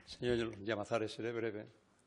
Señor Llamazares, seré breve.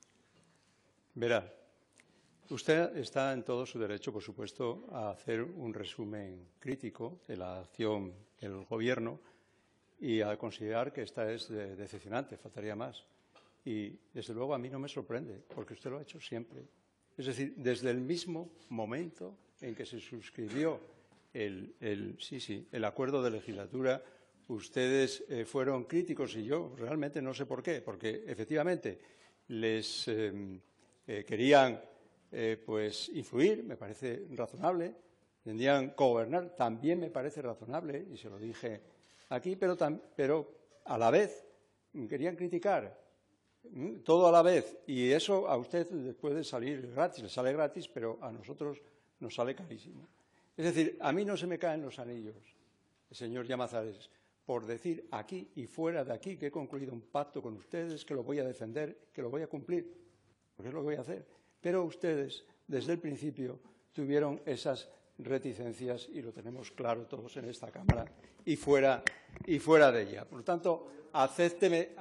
Verá, usted está en todo su derecho, por supuesto, a hacer un resumen crítico de la acción del Gobierno y a considerar que esta es decepcionante, faltaría más. Y, desde luego, a mí no me sorprende, porque usted lo ha hecho siempre. Es decir, desde el mismo momento en que se suscribió el acuerdo de legislatura, ustedes fueron críticos y yo realmente no sé por qué, porque efectivamente les querían influir, me parece razonable, tendrían gobernar, también me parece razonable, y se lo dije aquí, pero a la vez querían criticar, todo a la vez, y eso a usted le puede salir gratis, le sale gratis, pero a nosotros nos sale carísimo. Es decir, a mí no se me caen los anillos, señor Llamazares, por decir aquí y fuera de aquí que he concluido un pacto con ustedes, que lo voy a defender, que lo voy a cumplir, porque es lo que voy a hacer. Pero ustedes, desde el principio, tuvieron esas reticencias y lo tenemos claro todos en esta Cámara y fuera de ella. Por lo tanto, acépteme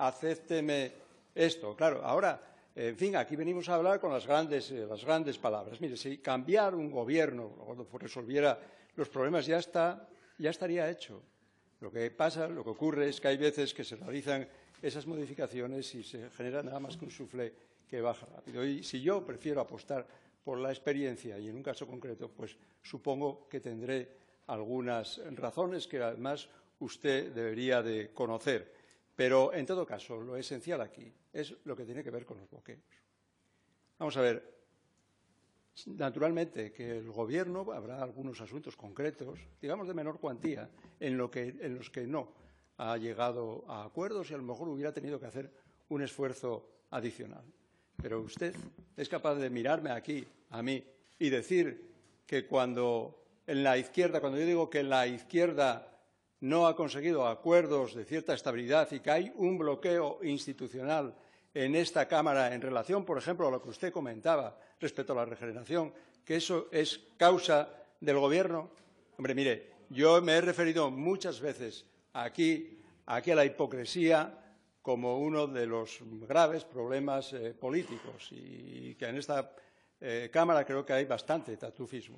esto. Claro, ahora, en fin, aquí venimos a hablar con las grandes palabras. Mire, si cambiar un gobierno resolviera los problemas ya estaría hecho. Lo que pasa, lo que ocurre es que hay veces que se realizan esas modificaciones y se genera nada más que un suflé que baja rápido. Y si yo prefiero apostar por la experiencia y en un caso concreto, pues supongo que tendré algunas razones que además usted debería de conocer. Pero, en todo caso, lo esencial aquí es lo que tiene que ver con los bloqueos. Vamos a ver, naturalmente que el Gobierno habrá algunos asuntos concretos, digamos de menor cuantía, en los que no ha llegado a acuerdos y a lo mejor hubiera tenido que hacer un esfuerzo adicional. Pero usted es capaz de mirarme aquí, a mí, y decir que cuando yo digo que la izquierda no ha conseguido acuerdos de cierta estabilidad y que hay un bloqueo institucional en esta Cámara en relación, por ejemplo, a lo que usted comentaba respecto a la regeneración, que eso es causa del Gobierno. Hombre, mire, yo me he referido muchas veces aquí a la hipocresía como uno de los graves problemas políticos y que en esta Cámara creo que hay bastante tartufismo.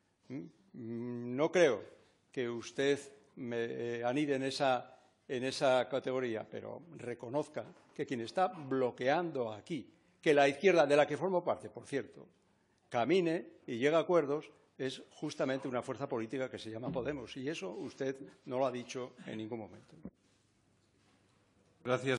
No creo que usted me anide en esa categoría, pero reconozca que quien está bloqueando aquí, que la izquierda, de la que formo parte, por cierto, camine y llegue a acuerdos, es justamente una fuerza política que se llama Podemos. Y eso usted no lo ha dicho en ningún momento. Gracias.